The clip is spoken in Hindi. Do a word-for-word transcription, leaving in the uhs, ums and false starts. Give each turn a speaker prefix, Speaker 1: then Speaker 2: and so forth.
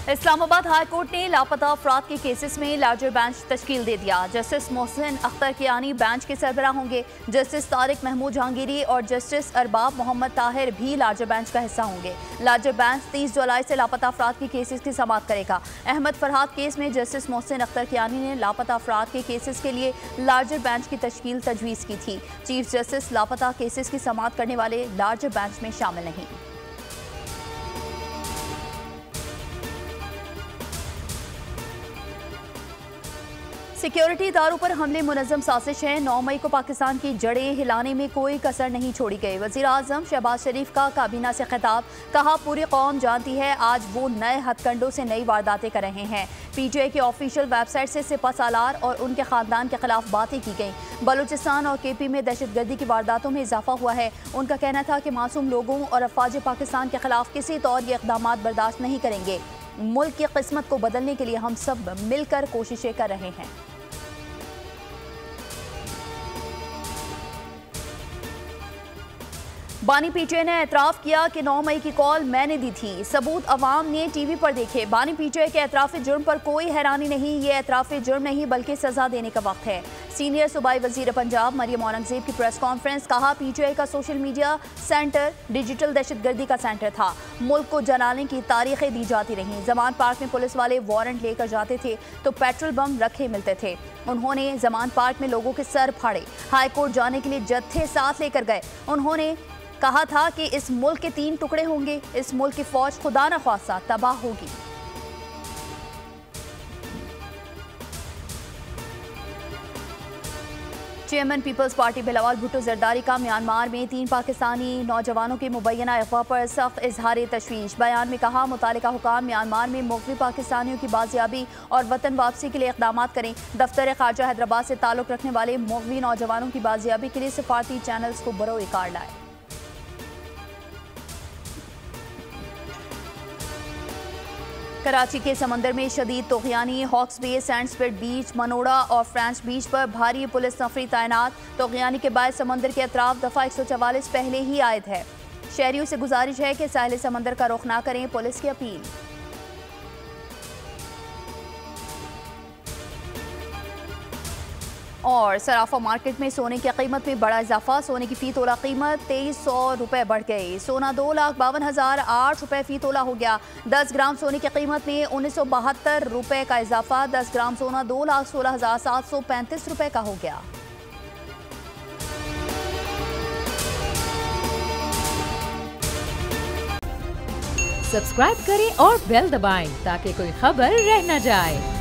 Speaker 1: इस्लामाबाद हाई कोर्ट ने लापता अफराद के केसेस में लार्जर बेंच तश्कील दे दिया। जस्टिस मोहसिन अख्तर कियानी बेंच के सरबराह होंगे। जस्टिस तारिक महमूद जहांगीरी और जस्टिस अरबाब मोहम्मद ताहिर भी लार्जर बेंच का हिस्सा होंगे। लार्जर बेंच तीस जुलाई से लापता अफराद के केसेस की समाअत करेगा। अहमद फरहाद केस में जस्टिस मोहसिन अख्तर कियानी ने लापता अफराद के केसेस के लिए लार्जर बेंच की तश्कील तजवीज़ की थी। चीफ जस्टिस लापता केसेस की समाअत करने वाले लार्जर बेंच में शामिल नहीं। सिक्योरिटी इदारों पर हमले मुनज़्ज़म साजिश है। नौ मई को पाकिस्तान की जड़ें हिलाने में कोई कसर नहीं छोड़ी गई। वज़ीर आज़म शहबाज शरीफ का काबीना से खिताब, कहा पूरी कौम जानती है आज वो नए हथकंडों से नई वारदातें कर रहे हैं। पी टी आई की ऑफिशियल वेबसाइट से सिपा सालार और उनके खानदान के खिलाफ बातें की गईं। बलूचिस्तान और के पी में दहशतगर्दी की वारदातों में इजाफा हुआ है। उनका कहना था कि मासूम लोगों और अफवाज पाकिस्तान के खिलाफ किसी तौर ये इक़दाम बर्दाश्त नहीं करेंगे। मुल्क की किस्मत को बदलने के लिए हम सब मिलकर कोशिशें कर रहे हैं। बानी पीटीआई ने एतराफ़ किया कि नौ मई की कॉल मैंने दी थी, सबूत अवाम ने टीवी पर देखे। बानी पीटीआई के एतराफ़ जुर्म पर कोई हैरानी नहीं, ये एतराफ़ जुर्म नहीं बल्कि सज़ा देने का वक्त है। सीनियर सूबाई वज़ीर पंजाब मरियम औरंगज़ेब की प्रेस कॉन्फ्रेंस, कहा पीटीआई का सोशल मीडिया सेंटर डिजिटल दहशतगर्दी का सेंटर था। मुल्क को जलाने की तारीखें दी जाती रहीं। जमान पार्क में पुलिस वाले वारंट लेकर जाते थे तो पेट्रोल बम रखे मिलते थे। उन्होंने जमान पार्क में लोगों के सर फाड़े। हाई कोर्ट जाने के लिए जत्थे साथ लेकर गए। उन्होंने कहा था कि इस मुल्क के तीन टुकड़े होंगे, इस मुल्क की फौज खुदा न ख्वास्ता तबाह होगी। Chairman peoples party Bilawal Bhutto Zardari का म्यांमार में तीन पाकिस्तानी नौजवानों के मुबैना अगवा पर सख्त इजहार तशवीश। बयान में कहा मुतालिका हुकाम म्यांमार में मुग़वी पाकिस्तानियों की बाजियाबी और वतन वापसी के लिए इक़दाम करें। दफ्तर ख़ारजा हैदराबाद से ताल्लुक़ रखने वाले मुग़वी नौजवानों की बाजियाबी के लिए सफारती चैनल्स को बरोए कार लाए। कराची के समंदर में शदीद तोग़यानी, हॉक्स बे, सैंड स्पिट बीच, मनोड़ा और फ्रेंच बीच पर भारी पुलिस नफरी तैनात। तोग़यानी के बाद समंदर के अतराफ दफ़ा एक सौ चवालीस पहले ही आयद है। शहरियों से गुजारिश है कि साहिल समंदर का रुख ना करें, पुलिस की अपील। और सराफा मार्केट में सोने की कीमत में बड़ा इजाफा। सोने की फी तोला कीमत तेईस सौ रुपये बढ़ गई। सोना दो लाख बावन हजार आठ रुपये फी तोला हो गया। दस ग्राम सोने की कीमत में उन्नीस सौ बहत्तर रुपये का इजाफा। दस ग्राम सोना दो लाख सोलह हजार सात सौ पैंतीस रुपये का हो गया।
Speaker 2: सब्सक्राइब करें और बेल दबाएं ताकि कोई खबर रह न जाए।